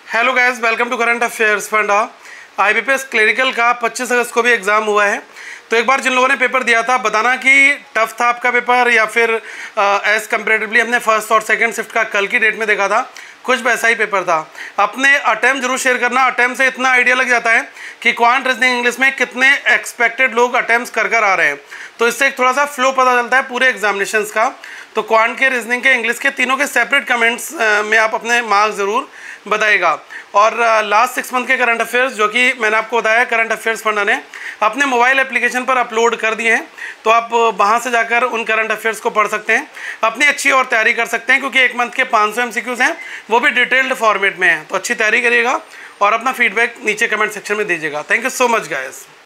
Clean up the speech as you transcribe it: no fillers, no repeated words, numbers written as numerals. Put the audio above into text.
Hello guys, welcome to current affairs funda. IBPS clerical का 25 अगस्त को भी एग्ज़ाम हुआ है। तो एक बार जिन लोगों ने पेपर दिया था बताना कि टफ था आपका पेपर या फिर एज कंपेरेटिवली हमने फर्स्ट और सेकंड शिफ्ट का कल की डेट में देखा था, कुछ वैसा ही पेपर था। अपने अटेम्प्ट जरूर शेयर करना। अटेम्प्ट से इतना आइडिया लग जाता है कि क्वांट रीजनिंग इंग्लिश में कितने एक्सपेक्टेड लोग अटेम्प्ट कर आ रहे हैं, तो इससे एक थोड़ा सा फ्लो पता चलता है पूरे एग्जामिनेशंस का। तो क्वांट के, रीजनिंग के, इंग्लिश के तीनों के सेपरेट कमेंट्स में आप अपने मार्क्स ज़रूर बताइएगा। और लास्ट 6 मंथ के करंट अफेयर्स जो कि मैंने आपको बताया करंट अफेयर्स फंडा ने अपने मोबाइल एप्लीकेशन पर अपलोड कर दिए हैं, तो आप वहां से जाकर उन करंट अफेयर्स को पढ़ सकते हैं, अपनी अच्छी और तैयारी कर सकते हैं, क्योंकि 1 मंथ के 500 MCQs हैं, वो भी डिटेल्ड फॉर्मेट में हैं। तो अच्छी तैयारी करिएगा और अपना फीडबैक नीचे कमेंट सेक्शन में दीजिएगा। Thank you so much guys.